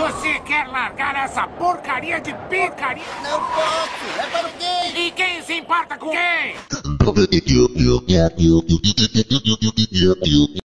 Você quer largar essa porcaria de porcaria? Não posso! É para o quê? E quem se importa com quem?